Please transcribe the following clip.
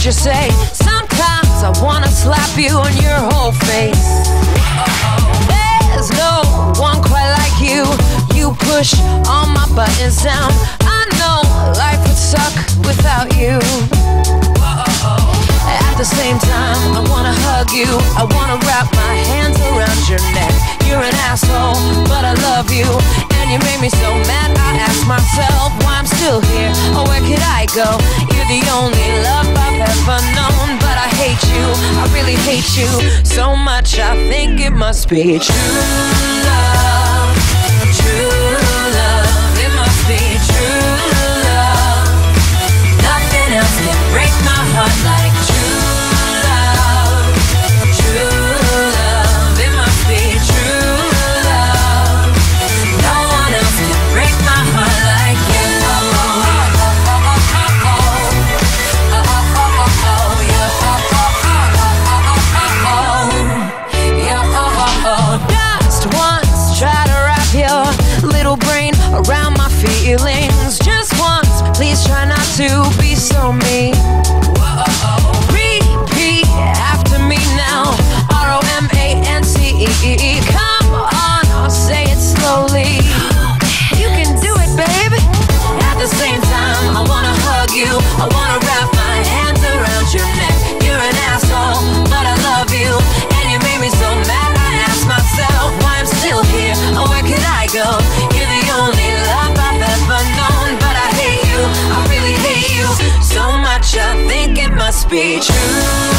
you say. Sometimes I wanna slap you on your whole face. There's no one quite like you. You push all my buttons down. I know life would suck without you. At the same time, I wanna hug you. I wanna wrap my hands around your neck. You're an asshole, but I love you. And you made me so mad, I ask myself why I'm still here, or where could I go? You're the only love I've ever known, but I hate you, I really hate you so much, I think it must be true love. True love, it must be true love. Nothing else can break my heart like true love. True love, it must be true love. No one else can break my heart like you. Just once, try to wrap your little brain around my feelings. Just once, please try not to be so mean. Repeat after me now. ROMANCE. Come on, I'll say it slowly. You can do it, baby. At the same time, I wanna hug you. I wanna wrap my hands around your neck. You're an asshole, but I love you. And you made me so mad, I ask myself why I'm still here, or where could I go? You're the only love I've ever known, but I hate you, I really hate you so much, I think it must be true.